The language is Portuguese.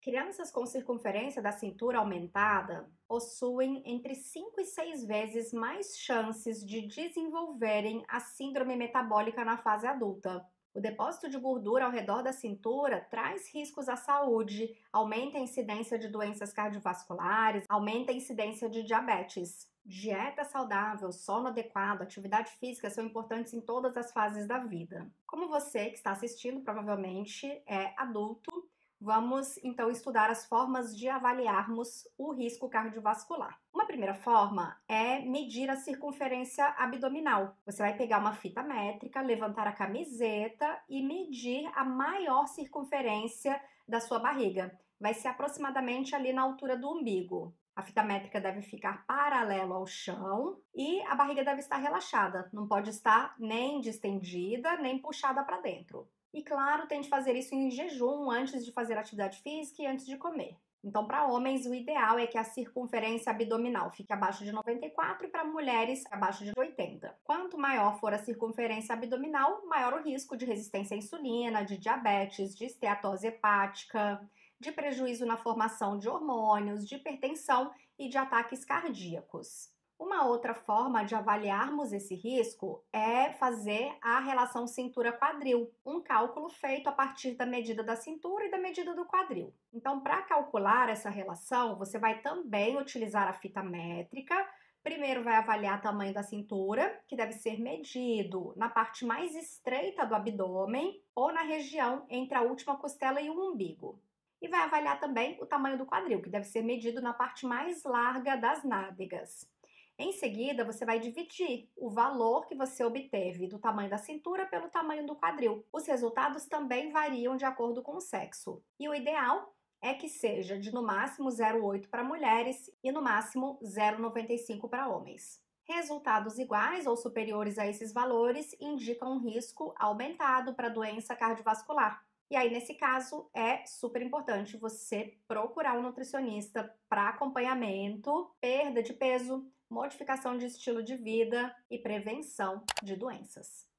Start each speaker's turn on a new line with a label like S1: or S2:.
S1: Crianças com circunferência da cintura aumentada possuem entre 5 e 6 vezes mais chances de desenvolverem a síndrome metabólica na fase adulta. O depósito de gordura ao redor da cintura traz riscos à saúde, aumenta a incidência de doenças cardiovasculares, aumenta a incidência de diabetes. Dieta saudável, sono adequado, atividade física são importantes em todas as fases da vida. Como você que está assistindo provavelmente é adulto, vamos então estudar as formas de avaliarmos o risco cardiovascular. Uma primeira forma é medir a circunferência abdominal. Você vai pegar uma fita métrica, levantar a camiseta e medir a maior circunferência da sua barriga. Vai ser aproximadamente ali na altura do umbigo. A fita métrica deve ficar paralelo ao chão e a barriga deve estar relaxada. Não pode estar nem distendida, nem puxada para dentro. E claro, tente fazer isso em jejum, antes de fazer atividade física e antes de comer. Então, para homens, o ideal é que a circunferência abdominal fique abaixo de 94 e para mulheres, abaixo de 80. Quanto maior for a circunferência abdominal, maior o risco de resistência à insulina, de diabetes, de esteatose hepática, de prejuízo na formação de hormônios, de hipertensão e de ataques cardíacos. Uma outra forma de avaliarmos esse risco é fazer a relação cintura-quadril, um cálculo feito a partir da medida da cintura e da medida do quadril. Então, para calcular essa relação, você vai também utilizar a fita métrica. Primeiro vai avaliar o tamanho da cintura, que deve ser medido na parte mais estreita do abdômen ou na região entre a última costela e o umbigo. E vai avaliar também o tamanho do quadril, que deve ser medido na parte mais larga das nádegas. Em seguida, você vai dividir o valor que você obteve do tamanho da cintura pelo tamanho do quadril. Os resultados também variam de acordo com o sexo. E o ideal é que seja de no máximo 0,8 para mulheres e no máximo 0,95 para homens. Resultados iguais ou superiores a esses valores indicam um risco aumentado para doença cardiovascular. E aí, nesse caso, é super importante você procurar um nutricionista para acompanhamento, perda de peso, modificação de estilo de vida e prevenção de doenças.